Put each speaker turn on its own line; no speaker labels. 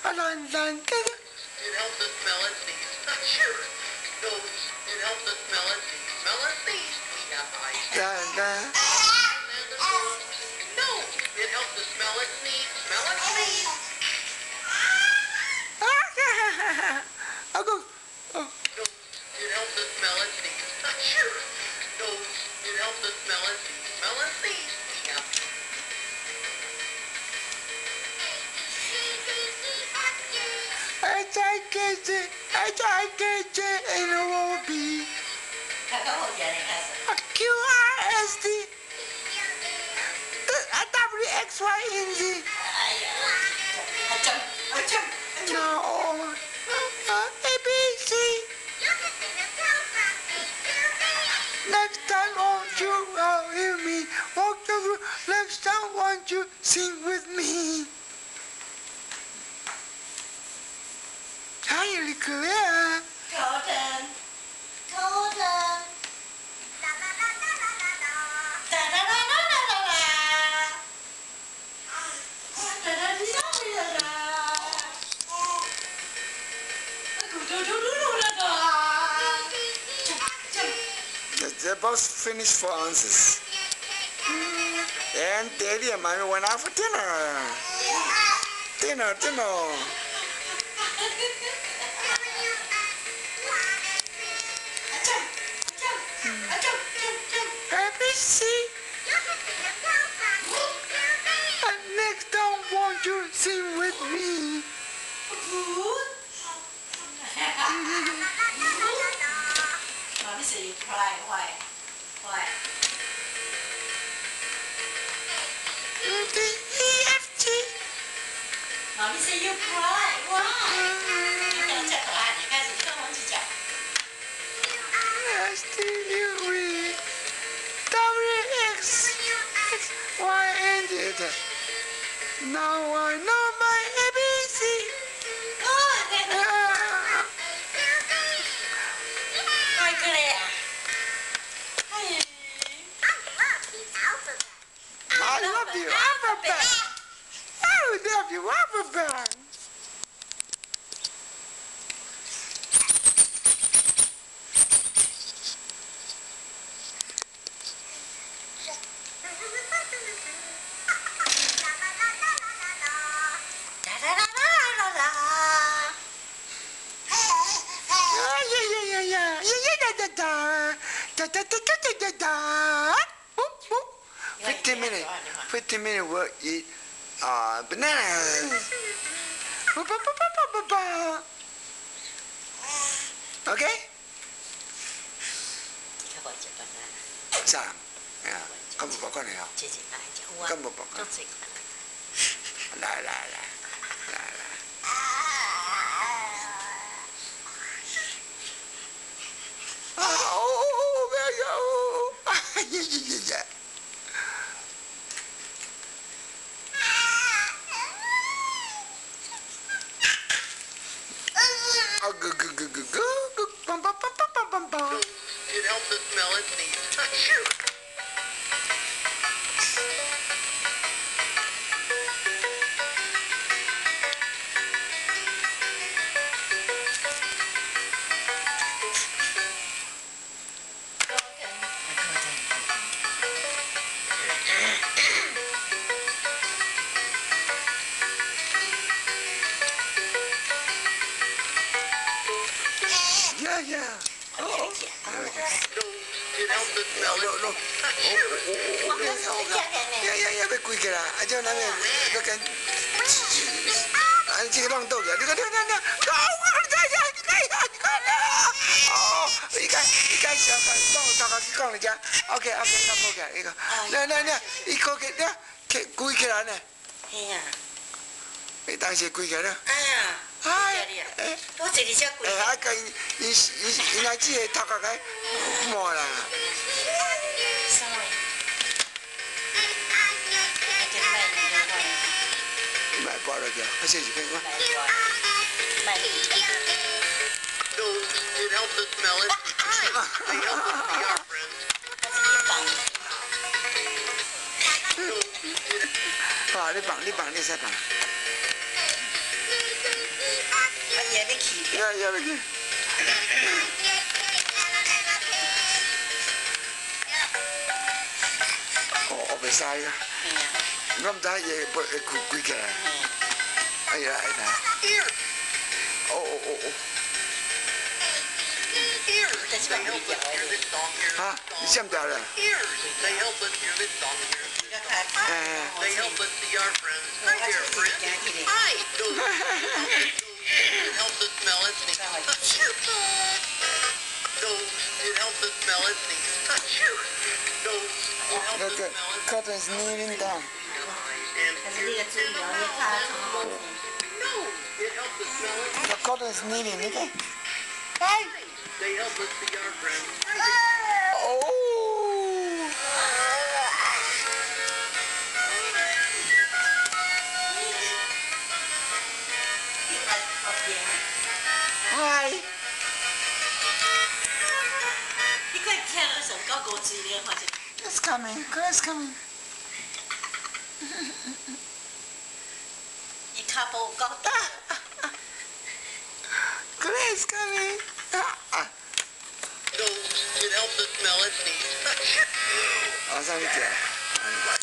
helps us smell and sneeze. Sure. It helps us smell and sneeze. Smell and sneeze. We have eyes. No, it helps us smell and sneeze. Smell and sneeze.
I'll go.
No, it helps us smell and sneeze. Sure. No, it helps us smell and sneeze. Smell and sneeze. We have
H-I-K-J, and it won't be Q-R-S-T W-X-Y-N-Z. No, A-B-C. Next time won't you hear me? Walk through. Next time won't you sing with me? Hi, Nicola.
Golden. Golden. La la la la la la la. Da da da da da da da. Da da da da da da.
They're both finished for answers. And Daddy and Mommy went out for dinner. Dinner. ABC. And next time won't you sing with me?
Mommy said you cry. Why?
D-E-F-G.
Mommy said you cry. Why? 你刚才答案，你开始跟我去讲。
S-T-U-V W-X-Y-N-Z. Now I know my ABC. I love you, alphabet. I love you, alphabet. Yeah. 15 minutes we'll eat bananas. Okay? Sao? Có một con này không? Có một con. Lại. Yeah. Oh, good. Bum.
It helps us smell and sneeze. Sure.
Yeah. Oh.
It helps us smell and sneeze.
Yeah, very quick lah. Aja nak kan. Cik long tu je. Dia. Oh, ikan siapa? Tak kaki kong aja. Okay, tak boleh. Ikan. Nah. Ikut kita. Kui kira ni.
Iya.
Tang si kui kira.
Hai. Tôi chỉ đi chơi quỷ.
Cái này chỉ thắc cái mua là.
Sao vậy?
Mày bỏ rồi kìa. Cái gì cái quá.
No, it helps us smell it. They help us be our friends.
Đi bằng đi sai bằng.
去。
要去。我袂使啊！我唔知嘢會攰起來。哎呀，哦。嚇，你想唔掉咧？
They help us hear this song here. They help us see our friends. Hi there, friends. Hi. It helps us smell and sneeze. It helps us smell and sneeze. It helps us smell and
Cotton is kneeling down.
可是你个注意哦，你卡从后面。
No, it helps us smell and
The cotton is kneeling, okay?
they help us see our friends.
Oh! Hi.
你可以听那首高歌之恋，或者。
It's coming. It's coming.
伊卡无高大。
Grace coming.
It helps us smell and sneeze.
上去讲。